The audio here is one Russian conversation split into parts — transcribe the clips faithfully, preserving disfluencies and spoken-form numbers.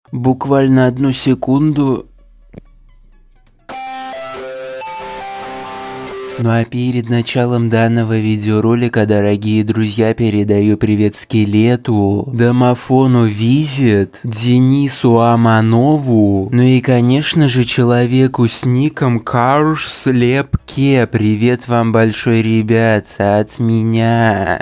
Буквально одну секунду. Ну а перед началом данного видеоролика, дорогие друзья, передаю привет Скелету, Домофону Визит, Денису Аманову, ну и конечно же человеку с ником Карс Лепке. Привет вам большой, ребята, от меня.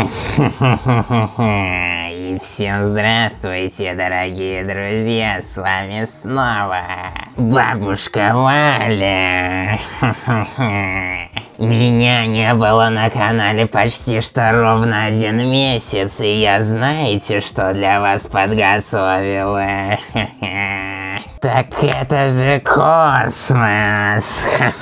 И всем здравствуйте, дорогие друзья, с вами снова Бабушка Валя. Меня не было на канале почти что ровно один месяц, и я знаете, что для вас подготовила? Так это же космос!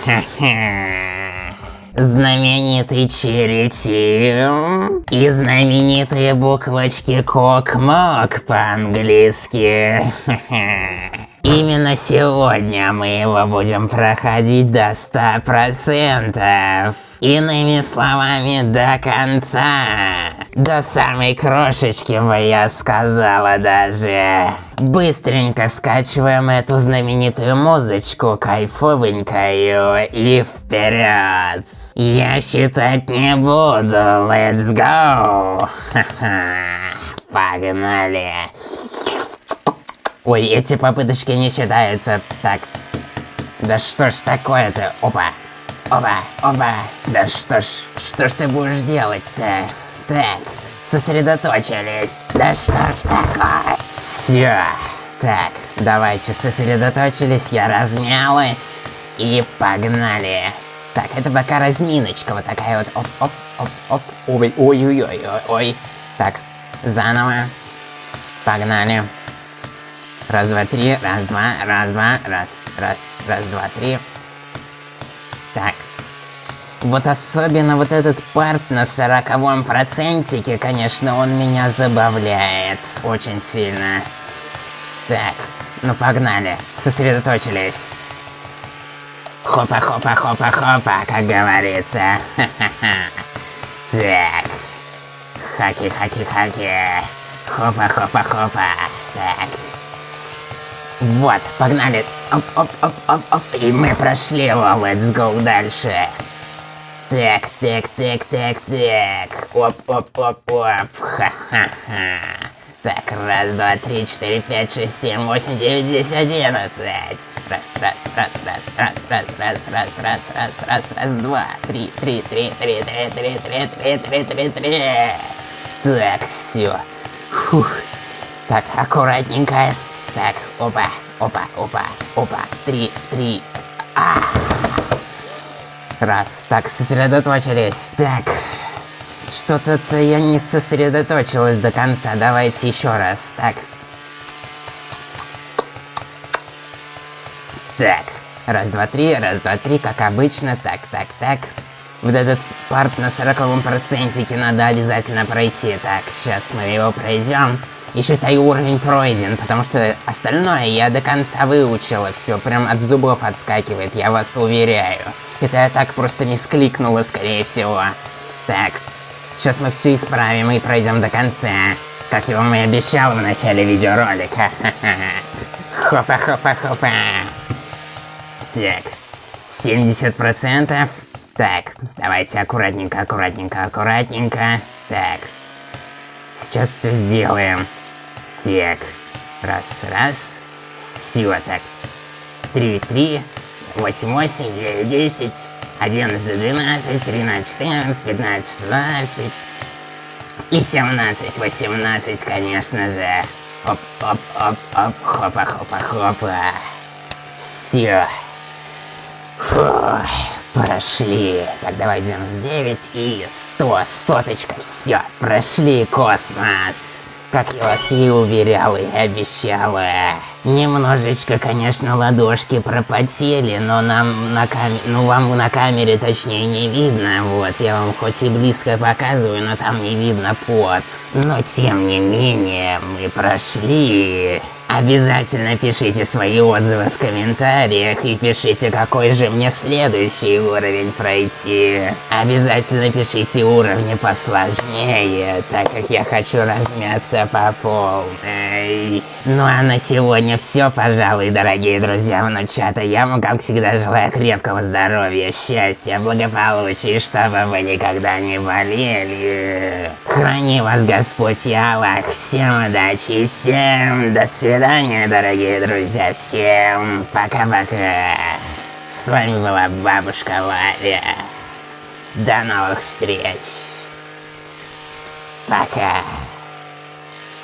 Знаменитый черетим и знаменитые буквочки Кок-Мок по-английски. Именно сегодня мы его будем проходить до ста процентов. Иными словами, до конца. До самой крошечки бы я сказала даже. Быстренько скачиваем эту знаменитую музычку кайфовенькую и вперед. Я считать не буду. Let's go. Погнали. Ой, эти попыточки не считаются. Так. Да что ж такое-то? Опа. Опа, опа. Да что ж, что ж ты будешь делать-то? Так, сосредоточились. Да что ж такое? Все. Так, давайте сосредоточились, я размялась. И погнали. Так, это пока разминочка, вот такая вот. Оп-оп-оп-оп. Ой, ой-ой-ой-ой. Так, заново. Погнали. Раз, два, три, раз, два, раз, два, раз, раз, раз, два, три. Так. Вот особенно вот этот парт на сороковом процентике, конечно, он меня забавляет очень сильно. Так, ну погнали, сосредоточились. Хопа-хопа-хопа-хопа, как говорится. Так. Хаки-хаки-хаки. Хопа-хопа-хопа. Так. Вот, погнали. Оп-оп-оп-оп-оп. И мы прошли его. Let's go дальше. Так, так, так, так, так. Оп-оп-оп-оп. Ха-ха-ха. Так, раз, два, три, четыре, пять, шесть, семь, восемь, девять, десять, одиннадцать. Раз, раз, раз, раз, раз, раз, раз, раз, раз, раз, раз, раз, два, три, три, три, три, три, три, три, три, три, три, три. Так, все. Фух. Так, аккуратненько. Так, опа, опа, опа, опа, три, три, а. Раз, так, сосредоточились. Так, что-то-то я не сосредоточилась до конца, давайте еще раз, так. Так, раз, два, три, раз, два, три, как обычно, так, так, так. Вот этот парт на сороковом процентике надо обязательно пройти, так, сейчас мы его пройдем. И считай, уровень пройден, потому что остальное я до конца выучила, все прям от зубов отскакивает, я вас уверяю. Это я так просто мискликнула, скорее всего. Так, сейчас мы все исправим и пройдем до конца, как я вам и обещал в начале видеоролика. Хопа-хопа-хопа. Так, семьдесят процентов. Так, давайте аккуратненько, аккуратненько, аккуратненько. Так, сейчас все сделаем. Так, раз, раз, все, так, три, три, восемь, восемь, девять, десять, одиннадцать, двенадцать, тринадцать, четырнадцать, пятнадцать, шестнадцать и семнадцать, восемнадцать, конечно же. Оп, оп, оп, оп, хопа, хопа, хопа. Все. Фух, прошли. Так, давай девяносто девять и сто, соточка, все, прошли космос. Как я вас и уверяла и обещала. Немножечко, конечно, ладошки пропотели, но нам на камере, ну вам на камере точнее не видно, вот, я вам хоть и близко показываю, но там не видно пот. Но тем не менее, мы прошли. Обязательно пишите свои отзывы в комментариях и пишите, какой же мне следующий уровень пройти. Обязательно пишите уровни посложнее, так как я хочу размяться по полной. Ну а на сегодня все, пожалуй, дорогие друзья внучата. Я вам, как всегда, желаю крепкого здоровья, счастья, благополучия, чтобы вы никогда не болели. Храни вас Господь и Аллах. Всем удачи и всем до свидания, дорогие друзья. Всем пока-пока. С вами была бабушка Валя. До новых встреч. Пока.